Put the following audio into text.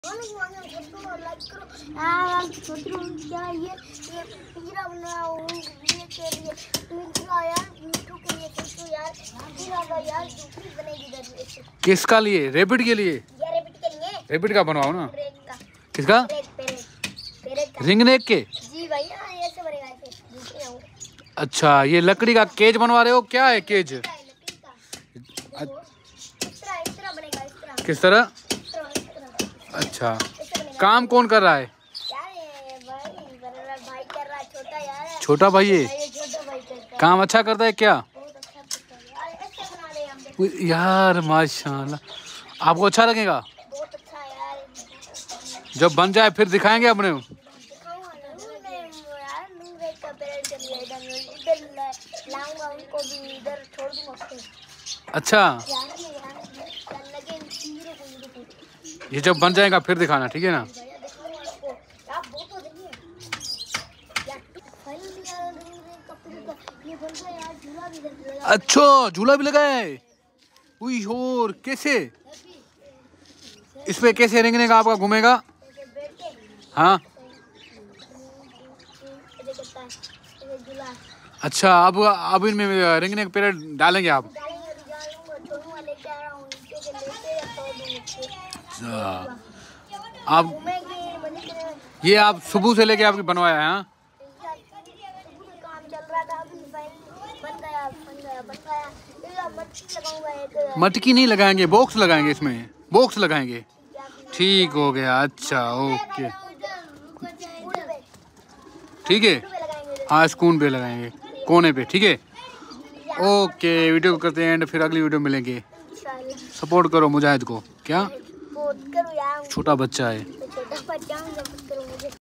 क्या ये पिंजरा बनाओ ये के लिए पिंजरा यार मिठू के लिए सोचो यार पिंजरा यार झोपड़ी बनेगी इधर। किसका लिए? रैबिट के लिए? ये रैबिट के लिए। रैबिट का बनवाओ ना। किसका? पेरेट रिंग नेक के? जी भैया ऐसे बनेगा ऐसे। अच्छा ये लकड़ी का केज बनवा रहे हो? क्या है केज? किस तरह? अच्छा काम कौन कर रहा है? छोटा भाई है। काम अच्छा करता है क्या? यार माशाल्लाह आपको अच्छा लगेगा जब बन जाए फिर दिखाएंगे अपने। अच्छा ये जब बन जाएगा फिर दिखाना, ठीक है ना? अच्छा झूला भी लगा है। उई होर कैसे? इस पे कैसे रेंगने का आपका घूमेगा? हाँ अच्छा अब इनमें रेंगने का पीरियड डालेंगे आप? आप ये आप सुबह से लेके आपकी बनवाया है? हाँ मटकी नहीं लगाएंगे, बॉक्स लगाएंगे, इसमें बॉक्स लगाएंगे। ठीक हो गया। अच्छा ओके ठीक है। हाँ स्पून पे लगाएंगे कोने पे, ठीक है। ओके वीडियो को करते हैं एंड फिर अगली वीडियो मिलेंगे। सपोर्ट करो मुजाहिद को। क्या छोटा बच्चा है।